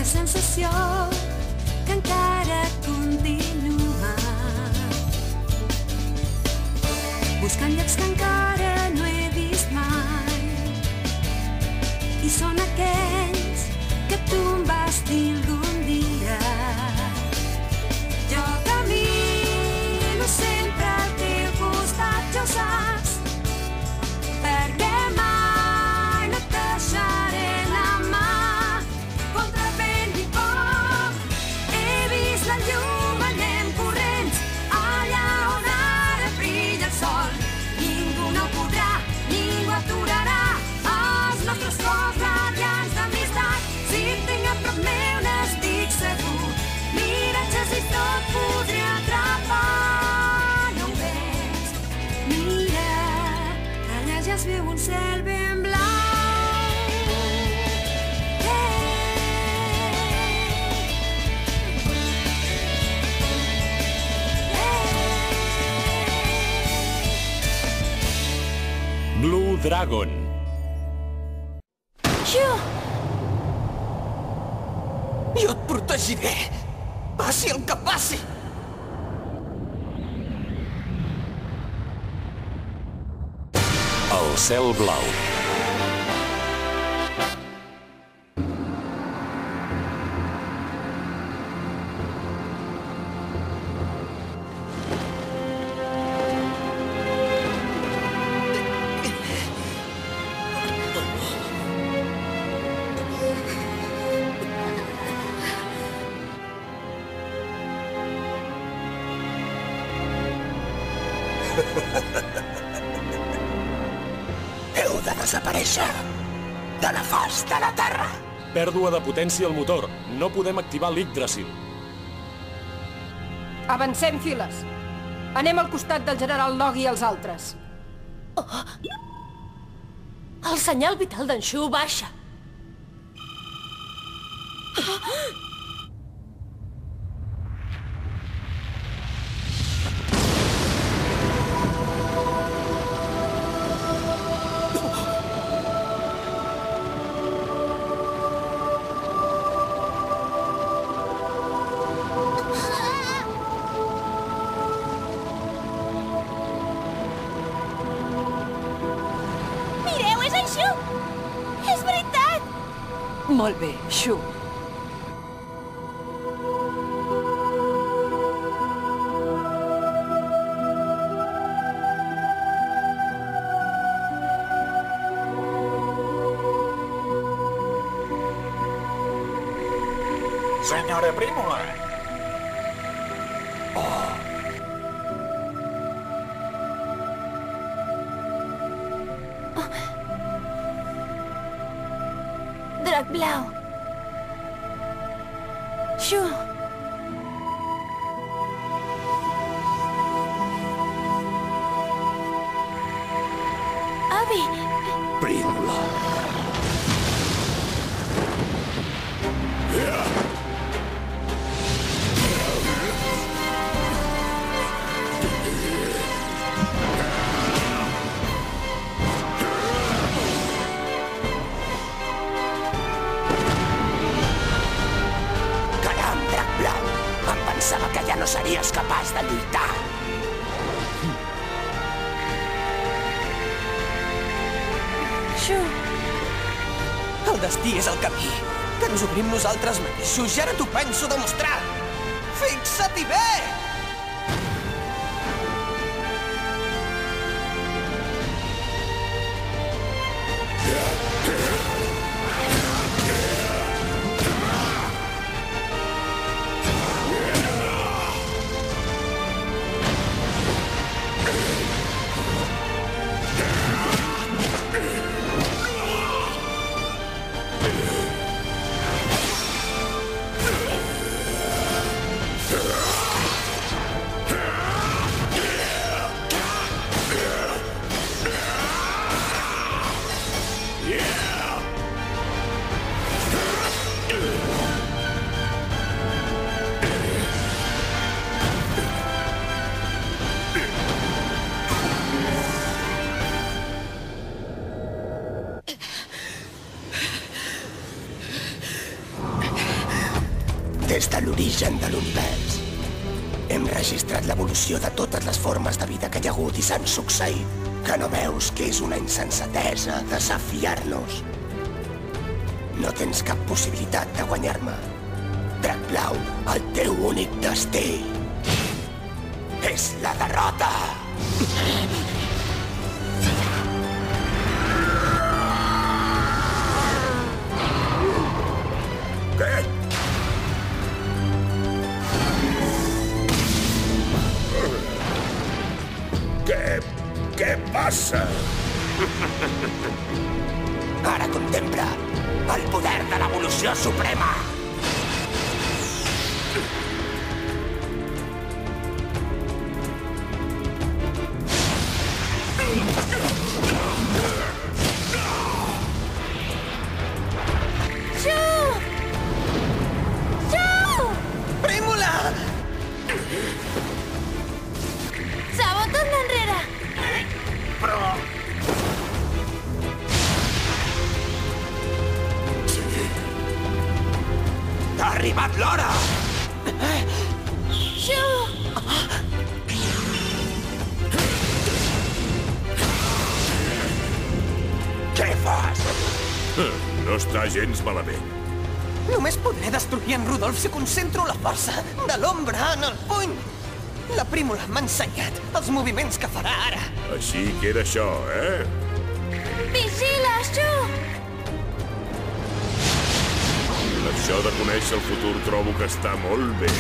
sensació que encara continua buscant llocs que encara no he vist mai, i són aquells que tu em vas dir algun dia. Jo camino sempre al teu costat, ja ho saps, perquè mai no et deixaré la mà contra vent i foc. He vist la llum, anem corrents allà on ara brilla el sol. Ningú no podrà, ningú aturarà els nostres cors radiants d'amistat. Si et tinc a prop meu n'estic segur, miratges i tot podré atrapar. No ho veus? Mira, allà ja es veu un cel ben blau. Blue Dragon. Jo et protegiré, passi el que passi. El cel blau. Heu de desaparèixer de la faç de la Terra. Pèrdua de potència al motor. No podem activar l'Yggdrasil. Avancem files. Anem al costat del general Nogui i els altres. el senyal vital d'en Shu baixa. Mireu, és en Shu! És veritat! Molt bé, Shu. Senyora Prímula! Drac blau. Shu. Avi. Prímula. Caram, Drac blau. Em pensava que ja no series capaç de lluitar. Shu. El destí és el camí, que ens obrim nosaltres mateixos i ara t'ho penso demostrar. Fixa-t'hi bé! Des de l'origen de l'univers, hem registrat l'evolució de totes les formes de vida que hi ha hagut i s'han succeït. Que no veus que és una insensatesa desafiar-nos? No tens cap possibilitat de guanyar-me. Drac Blau, el teu únic destí és la derrota! Què? Què passa? Ara contempla el poder de l'evolució suprema! Prímula! Sabo, torna enrere! Però... Ha arribat l'hora! Shu! Què fas? No està gens malament. Només podré destruir en Rudolf si concentro la força de l'ombra en el puny. La Prímula m'ha ensenyat els moviments que farà ara. Així queda això, eh? Vigila, Shu! Això de conèixer el futur trobo que està molt bé.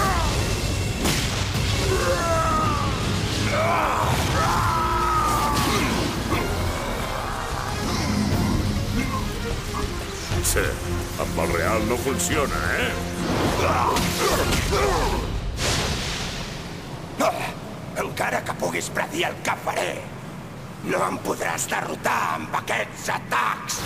Sí, amb el real no funciona, eh? Encara que puguis predir el que faré, no em podràs derrotar amb aquests atacs!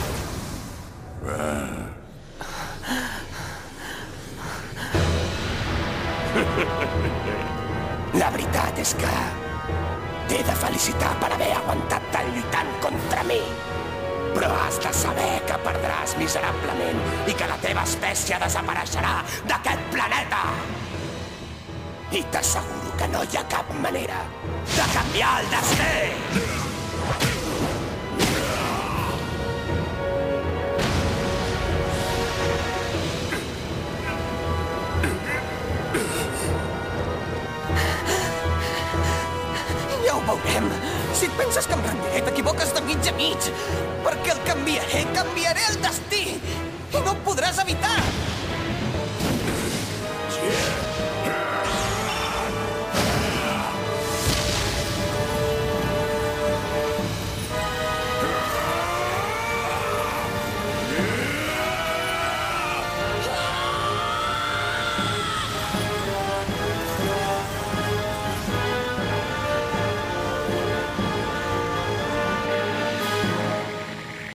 La veritat és que t'he de felicitar per haver aguantat tant lluitant contra mi. Però has de saber que perdràs miserablement i que la teva espècie desapareixerà d'aquest planeta. I t'asseguro que no hi ha cap manera de canviar el destí! Ja ho veurem. Si et penses que em rendiré, t'equivoques de mig a mig. Perquè el canviaré el destí! I no ho podràs evitar!